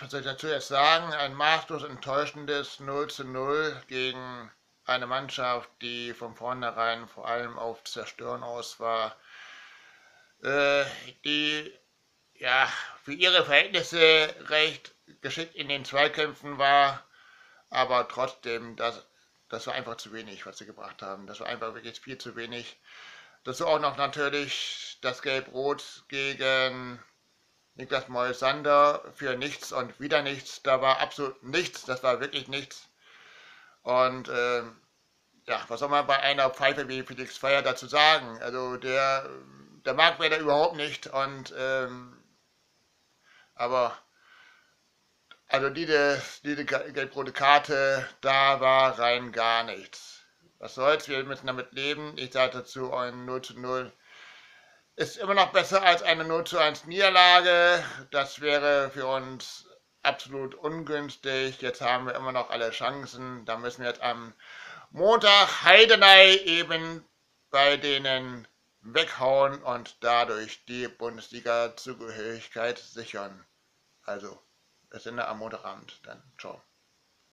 was soll ich dazu jetzt sagen? Ein maßlos enttäuschendes 0:0 gegen eine Mannschaft, die von vornherein vor allem auf Zerstören aus war, äh, die ja für ihre Verhältnisse recht geschickt in den Zweikämpfen war, aber trotzdem, das war einfach zu wenig, was sie gebracht haben. Das war einfach wirklich viel zu wenig. Dazu auch noch natürlich das Gelb-Rot gegen Niklas Moisander für nichts und wieder nichts. Da war absolut nichts, das war wirklich nichts. Und ja, was soll man bei einer Pfeife wie Felix Feier dazu sagen? Also der mag mir da überhaupt nicht. Aber also diese gelb-rote Karte, da war rein gar nichts. Was soll's, wir müssen damit leben. Ich sage dazu, ein 0:0 ist immer noch besser als eine 0:1 Niederlage. Das wäre für uns absolut ungünstig. Jetzt haben wir immer noch alle Chancen. Da müssen wir jetzt am Montag Heidenei eben bei denen weghauen und dadurch die Bundesliga-Zugehörigkeit sichern. Also, wir sind am Montagabend. Dann ciao.